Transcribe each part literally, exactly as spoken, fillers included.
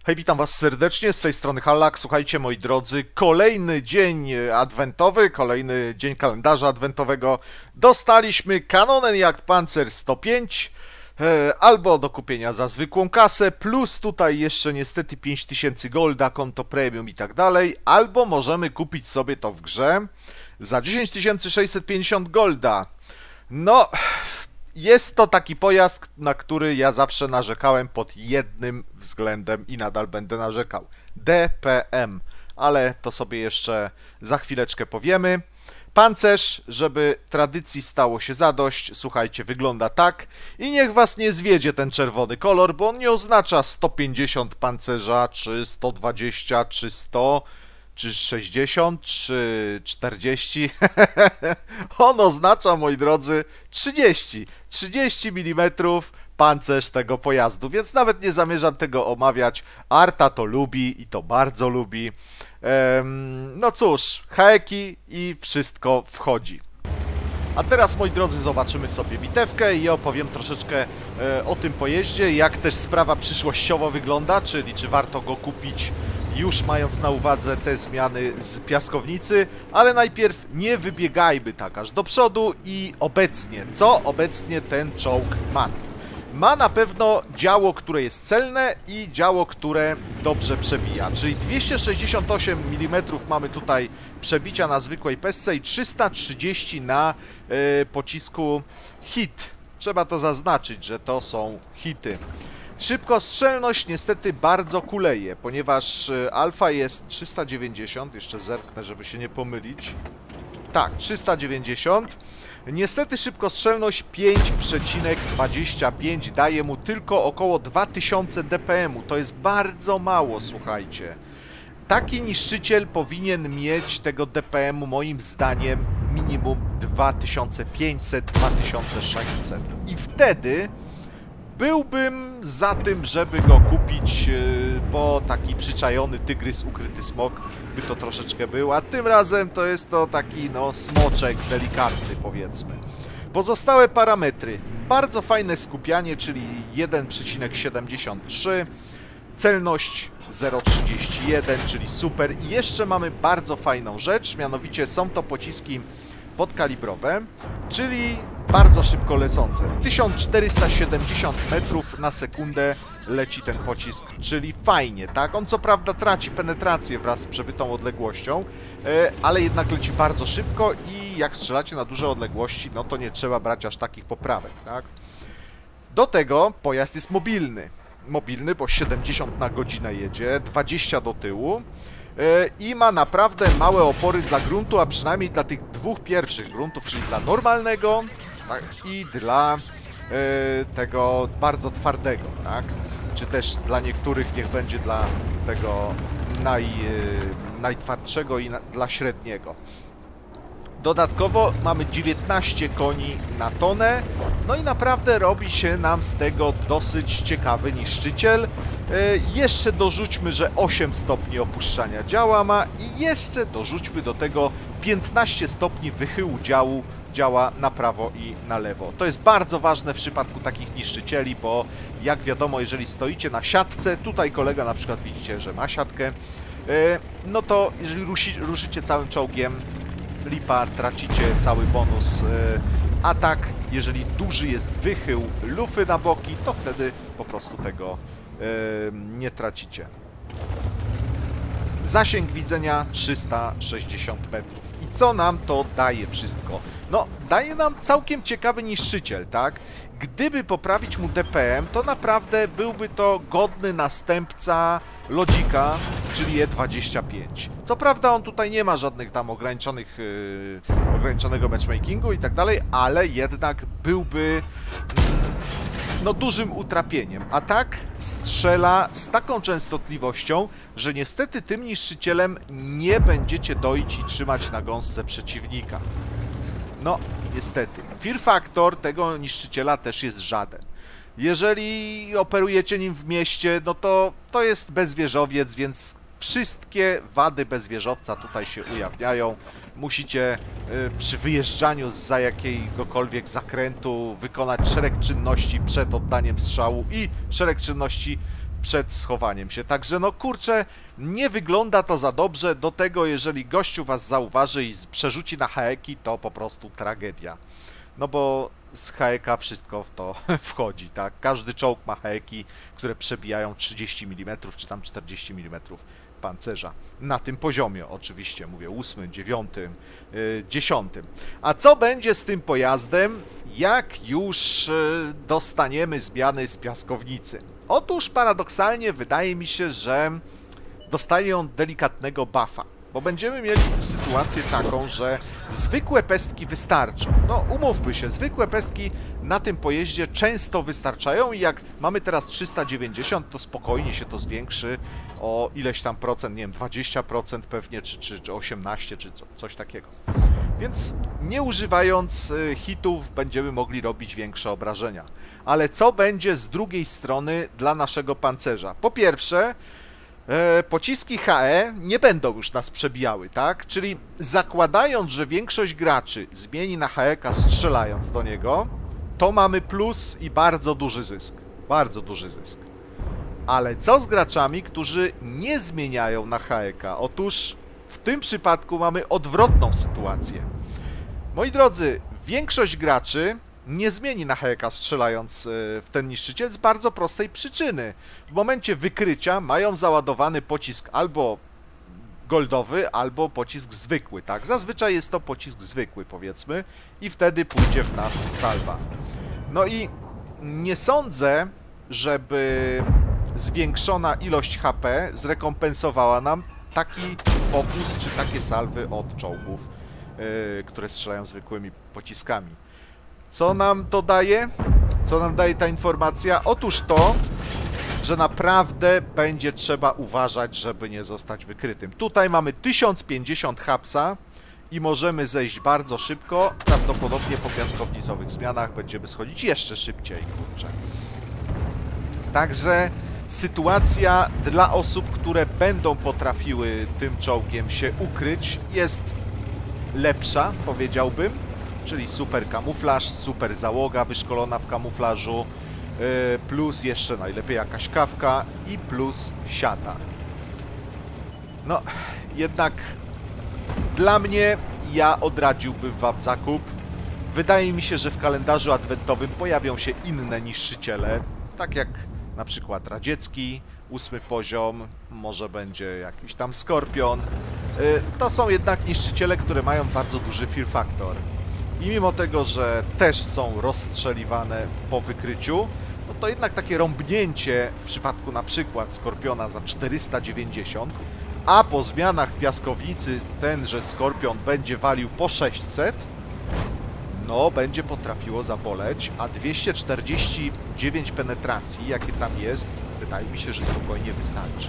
Hej, witam was serdecznie, z tej strony Hallak. Słuchajcie, moi drodzy, kolejny dzień adwentowy, kolejny dzień kalendarza adwentowego. Dostaliśmy Kanonen Jagdpanzer sto pięć, e, albo do kupienia za zwykłą kasę, plus tutaj jeszcze niestety pięć tysięcy golda, konto premium i tak dalej, albo możemy kupić sobie to w grze za dziesięć tysięcy sześćset pięćdziesiąt golda. No... Jest to taki pojazd, na który ja zawsze narzekałem pod jednym względem i nadal będę narzekał. D P M, ale to sobie jeszcze za chwileczkę powiemy. Pancerz, żeby tradycji stało się zadość, słuchajcie, wygląda tak. I niech was nie zwiedzie ten czerwony kolor, bo on nie oznacza sto pięćdziesiąt pancerza, czy sto dwadzieścia, czy sto... czy sześćdziesiąt, czy czterdzieści? On oznacza, moi drodzy, trzydzieści. trzydzieści milimetrów pancerz tego pojazdu, więc nawet nie zamierzam tego omawiać. Arta to lubi i to bardzo lubi. Ehm, no cóż, haeki i wszystko wchodzi. A teraz, moi drodzy, zobaczymy sobie bitewkę i opowiem troszeczkę e, o tym pojeździe, jak też sprawa przyszłościowo wygląda, czyli czy warto go kupić już mając na uwadze te zmiany z piaskownicy, ale najpierw nie wybiegajmy tak aż do przodu i obecnie, co obecnie ten czołg ma? Ma na pewno działo, które jest celne i działo, które dobrze przebija, czyli dwieście sześćdziesiąt osiem milimetrów mamy tutaj przebicia na zwykłej pesce i trzysta trzydzieści na y, pocisku hit. Trzeba to zaznaczyć, że to są hity. Szybkostrzelność niestety bardzo kuleje, ponieważ alfa jest trzysta dziewięćdziesiąt, jeszcze zerknę, żeby się nie pomylić. Tak, trzysta dziewięćdziesiąt. Niestety szybkostrzelność pięć przecinek dwadzieścia pięć daje mu tylko około dwa tysiące D P M-u. To jest bardzo mało, słuchajcie. Taki niszczyciel powinien mieć tego D P M-u moim zdaniem minimum dwa tysiące pięćset do dwa tysiące sześćset. I wtedy byłbym za tym, żeby go kupić, bo taki przyczajony tygrys, ukryty smok by to troszeczkę był, a tym razem to jest to taki, no, smoczek delikatny, powiedzmy. Pozostałe parametry. Bardzo fajne skupianie, czyli jeden przecinek siedemdziesiąt trzy, celność zero przecinek trzydzieści jeden, czyli super. I jeszcze mamy bardzo fajną rzecz, mianowicie są to pociski podkalibrowe, czyli bardzo szybko lecące. tysiąc czterysta siedemdziesiąt metrów na sekundę leci ten pocisk, czyli fajnie, tak? On co prawda traci penetrację wraz z przebytą odległością, ale jednak leci bardzo szybko i jak strzelacie na duże odległości, no to nie trzeba brać aż takich poprawek, tak? Do tego pojazd jest mobilny. Mobilny, bo siedemdziesiąt na godzinę jedzie, dwadzieścia do tyłu. I ma naprawdę małe opory dla gruntu, a przynajmniej dla tych dwóch pierwszych gruntów, czyli dla normalnego, tak, i dla y, tego bardzo twardego, tak? Czy też dla niektórych niech będzie dla tego naj, y, najtwardszego i na, dla średniego. Dodatkowo mamy dziewiętnaście koni na tonę, no i naprawdę robi się nam z tego dosyć ciekawy niszczyciel. Yy, jeszcze dorzućmy, że osiem stopni opuszczania działa ma i jeszcze dorzućmy do tego piętnaście stopni wychyłu działu, działa na prawo i na lewo. To jest bardzo ważne w przypadku takich niszczycieli, bo jak wiadomo, jeżeli stoicie na siatce, tutaj kolega na przykład widzicie, że ma siatkę, yy, no to jeżeli rusi, ruszycie całym czołgiem, lipa, tracicie cały bonus yy, atak. Jeżeli duży jest wychył lufy na boki, to wtedy po prostu tego yy, nie tracicie. Zasięg widzenia trzysta sześćdziesiąt metrów. I co nam to daje wszystko? No, daje nam całkiem ciekawy niszczyciel, tak? Gdyby poprawić mu D P M, to naprawdę byłby to godny następca Lodzika, czyli E dwadzieścia pięć. Co prawda on tutaj nie ma żadnych tam ograniczonych, yy, ograniczonego matchmakingu i tak dalej, ale jednak byłby no dużym utrapieniem. A tak strzela z taką częstotliwością, że niestety tym niszczycielem nie będziecie doić i trzymać na gąsce przeciwnika. No, niestety. Fear factor tego niszczyciela też jest żaden. Jeżeli operujecie nim w mieście, no to to jest bezwieżowiec, więc wszystkie wady bezwieżowca tutaj się ujawniają. Musicie y, przy wyjeżdżaniu zza jakiegokolwiek zakrętu wykonać szereg czynności przed oddaniem strzału i szereg czynności przed schowaniem się. Także no kurczę, nie wygląda to za dobrze. Do tego, jeżeli gościu was zauważy i przerzuci na haeki, to po prostu tragedia. No bo z haeka wszystko w to wchodzi, tak? Każdy czołg ma haeki, które przebijają trzydzieści milimetrów czy tam czterdzieści milimetrów pancerza. Na tym poziomie oczywiście, mówię ósmym, dziewiątym, yy, dziesiątym. A co będzie z tym pojazdem, jak już yy, dostaniemy zmiany z piaskownicy? Otóż paradoksalnie wydaje mi się, że dostaje on delikatnego buffa, bo będziemy mieli sytuację taką, że zwykłe pestki wystarczą. No umówmy się, zwykłe pestki na tym pojeździe często wystarczają i jak mamy teraz trzysta dziewięćdziesiąt, to spokojnie się to zwiększy o ileś tam procent, nie wiem, dwadzieścia procent pewnie, czy, czy, czy osiemnaście, czy co, coś takiego. Więc nie używając hitów będziemy mogli robić większe obrażenia. Ale co będzie z drugiej strony dla naszego pancerza? Po pierwsze, e, pociski H E nie będą już nas przebijały, tak? Czyli zakładając, że większość graczy zmieni na H E-ka strzelając do niego, to mamy plus i bardzo duży zysk. Bardzo duży zysk. Ale co z graczami, którzy nie zmieniają na H E-ka? Otóż w tym przypadku mamy odwrotną sytuację. Moi drodzy, większość graczy nie zmieni na H E-ka strzelając w ten niszczyciel z bardzo prostej przyczyny. W momencie wykrycia mają załadowany pocisk albo goldowy, albo pocisk zwykły, tak? Zazwyczaj jest to pocisk zwykły, powiedzmy, i wtedy pójdzie w nas salwa. No i nie sądzę, żeby zwiększona ilość H P zrekompensowała nam taki fokus czy takie salwy od czołgów, yy, które strzelają zwykłymi pociskami. Co nam to daje? Co nam daje ta informacja? Otóż to, że naprawdę będzie trzeba uważać, żeby nie zostać wykrytym. Tutaj mamy tysiąc pięćdziesiąt hapsa i możemy zejść bardzo szybko. Prawdopodobnie po piaskownicowych zmianach będziemy schodzić jeszcze szybciej, kurczę. Także sytuacja dla osób, które będą potrafiły tym czołgiem się ukryć, jest lepsza, powiedziałbym. Czyli super kamuflaż, super załoga wyszkolona w kamuflażu, plus jeszcze najlepiej jakaś kawka i plus siata. No, jednak dla mnie, ja odradziłbym wam zakup. Wydaje mi się, że w kalendarzu adwentowym pojawią się inne niszczyciele, tak jak na przykład radziecki, ósmy poziom, może będzie jakiś tam skorpion. To są jednak niszczyciele, które mają bardzo duży fear factor. I mimo tego, że też są rozstrzeliwane po wykryciu, no to jednak takie rąbnięcie w przypadku na przykład Skorpiona za czterysta dziewięćdziesiąt, a po zmianach w piaskownicy tenże Skorpion będzie walił po sześćset, no będzie potrafiło zaboleć, a dwieście czterdzieści dziewięć penetracji, jakie tam jest, wydaje mi się, że spokojnie wystarczy.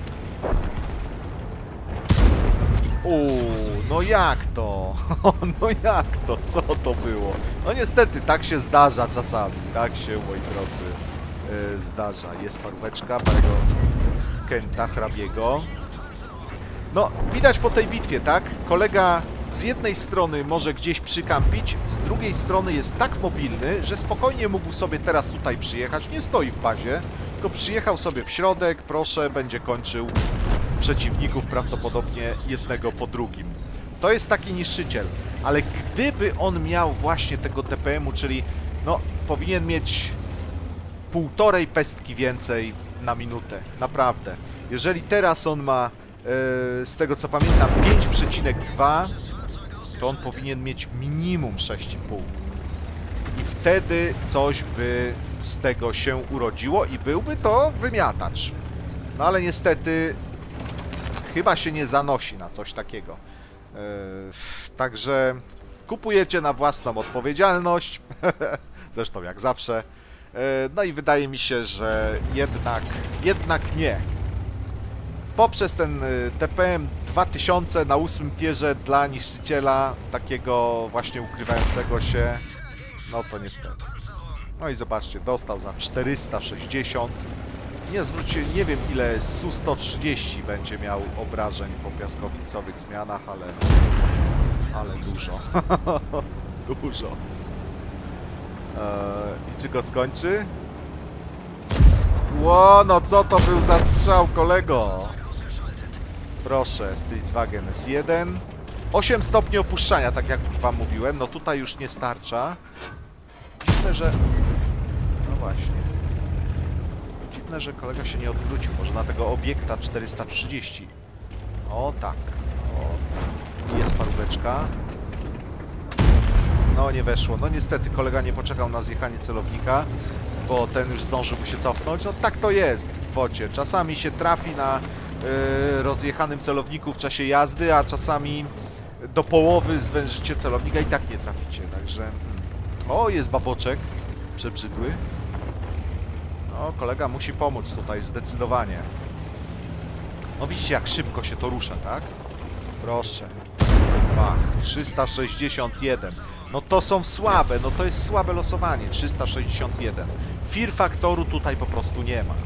Uuu, no jak to? No jak to? Co to było? No niestety, tak się zdarza czasami. Tak się, moi drodzy, yy, zdarza. Jest paróweczka parego Kenta hrabiego. No, widać po tej bitwie, tak? Kolega z jednej strony może gdzieś przykampić, z drugiej strony jest tak mobilny, że spokojnie mógł sobie teraz tutaj przyjechać. Nie stoi w bazie, tylko przyjechał sobie w środek, proszę, będzie kończył przeciwników prawdopodobnie jednego po drugim. To jest taki niszczyciel, ale gdyby on miał właśnie tego T P M-u, czyli no powinien mieć półtorej pestki więcej na minutę, naprawdę. Jeżeli teraz on ma, yy, z tego co pamiętam, pięć przecinek dwa, to on powinien mieć minimum sześć i pół. I wtedy coś by z tego się urodziło i byłby to wymiatacz. No ale niestety chyba się nie zanosi na coś takiego. Yy, także kupujecie na własną odpowiedzialność. Zresztą jak zawsze. Yy, no i wydaje mi się, że jednak, jednak nie. Poprzez ten T P M dwa tysiące na ósmym tierze dla niszczyciela, takiego właśnie ukrywającego się, no to niestety. No i zobaczcie, dostał za czterysta sześćdziesiąt. Nie zwróćcie, nie wiem ile S U sto trzydzieści będzie miał obrażeń po piaskownicowych zmianach, ale... ale dużo. Dużo. Eee, I czy go skończy? Ło, no co to był za strzał, kolego? Proszę, Stylzwagen S jeden. osiem stopni opuszczania, tak jak wam mówiłem. No tutaj już nie starcza. Dziwne, że... No właśnie. Dziwne, że kolega się nie odwrócił. Może na tego obiekta czterysta trzydzieści. O tak. O tak. Jest paróweczka. No nie weszło. No niestety kolega nie poczekał na zjechanie celownika, bo ten już zdążył mu się cofnąć. No tak to jest w wocie. Czasami się trafi na yy, rozjechanym celowniku w czasie jazdy, a czasami do połowy zwężycie celownika i tak nie traficie. Także... Hmm. O, jest baboczek. Przebrzydły. No, kolega musi pomóc tutaj, zdecydowanie. No widzicie, jak szybko się to rusza, tak? Proszę. Bach, trzysta sześćdziesiąt jeden. No to są słabe, no to jest słabe losowanie. trzysta sześćdziesiąt jeden. Fear faktoru tutaj po prostu nie ma.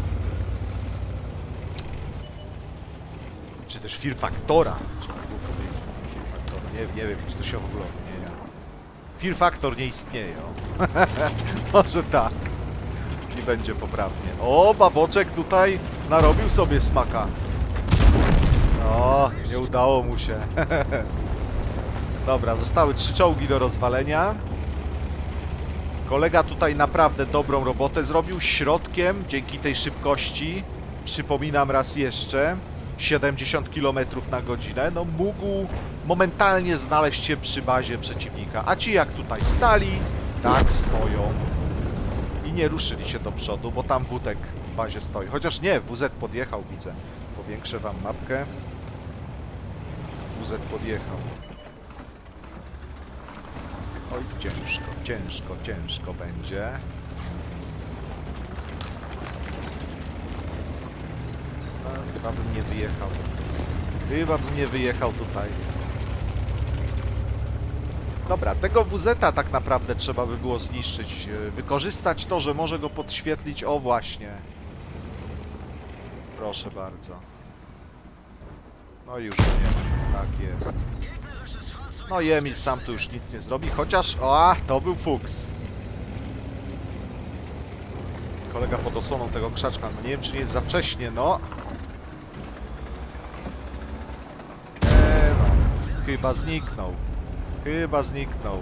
Czy też fear faktora. Trzeba było powiedzieć. Fear faktora. Nie, nie wiem, czy to się w ogóle odmienia. Fear faktor nie istnieje. Może tak. I będzie poprawnie. O, baboczek tutaj narobił sobie smaka. O, nie udało mu się. Dobra, zostały trzy czołgi do rozwalenia. Kolega tutaj naprawdę dobrą robotę zrobił środkiem dzięki tej szybkości. Przypominam raz jeszcze, siedemdziesiąt kilometrów na godzinę. No mógł momentalnie znaleźć się przy bazie przeciwnika. A ci jak tutaj stali, tak stoją. I nie ruszyli się do przodu, bo tam Wutek w bazie stoi. Chociaż nie, W Z podjechał, widzę. Powiększę wam mapkę. W Z podjechał. Oj, ciężko, ciężko, ciężko będzie. A, chyba bym nie wyjechał. Chyba bym nie wyjechał tutaj. Dobra, tego W Z-a tak naprawdę trzeba by było zniszczyć. Wykorzystać to, że może go podświetlić. O, właśnie. Proszę bardzo. No i już nie ma. Tak jest. No i Emil sam tu już nic nie zrobi, chociaż... O, to był fuks. Kolega pod osłoną tego krzaczka. No nie wiem, czy nie jest za wcześnie, no. Eee, no. Chyba zniknął. Chyba zniknął.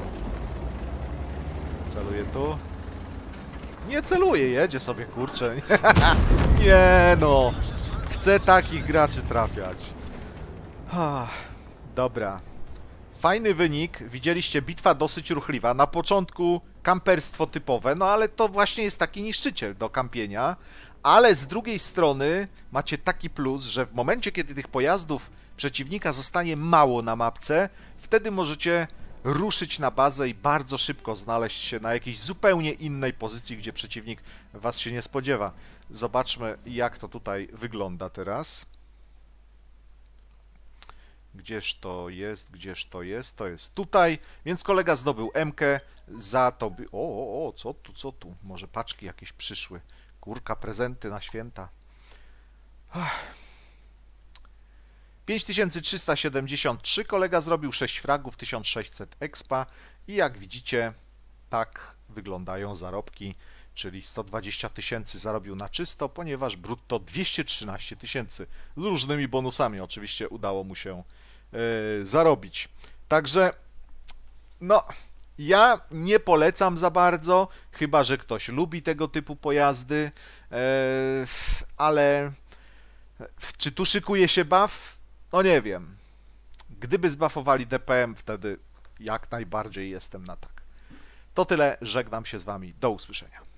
Celuje tu. Nie celuje, jedzie sobie, kurczę. Nie no. Chcę takich graczy trafiać. Dobra. Fajny wynik. Widzieliście, bitwa dosyć ruchliwa. Na początku kamperstwo typowe, no ale to właśnie jest taki niszczyciel do kampienia. Ale z drugiej strony macie taki plus, że w momencie, kiedy tych pojazdów przeciwnika zostanie mało na mapce, wtedy możecie ruszyć na bazę i bardzo szybko znaleźć się na jakiejś zupełnie innej pozycji, gdzie przeciwnik was się nie spodziewa. Zobaczmy, jak to tutaj wygląda teraz. Gdzież to jest, gdzież to jest, to jest tutaj, więc kolega zdobył M-kę za to by... O, o, o, co tu, co tu? Może paczki jakieś przyszły. Kurka, prezenty na święta. pięć tysięcy trzysta siedemdziesiąt trzy, kolega zrobił sześć fragów, tysiąc sześćset expa i jak widzicie, tak wyglądają zarobki, czyli sto dwadzieścia tysięcy zarobił na czysto, ponieważ brutto dwieście trzynaście tysięcy. Z różnymi bonusami oczywiście udało mu się yy, zarobić. Także, no, ja nie polecam za bardzo, chyba że ktoś lubi tego typu pojazdy, yy, ale czy tu szykuje się buff? No nie wiem. Gdyby zbuffowali D P M, wtedy jak najbardziej jestem na tak. To tyle, żegnam się z wami, do usłyszenia.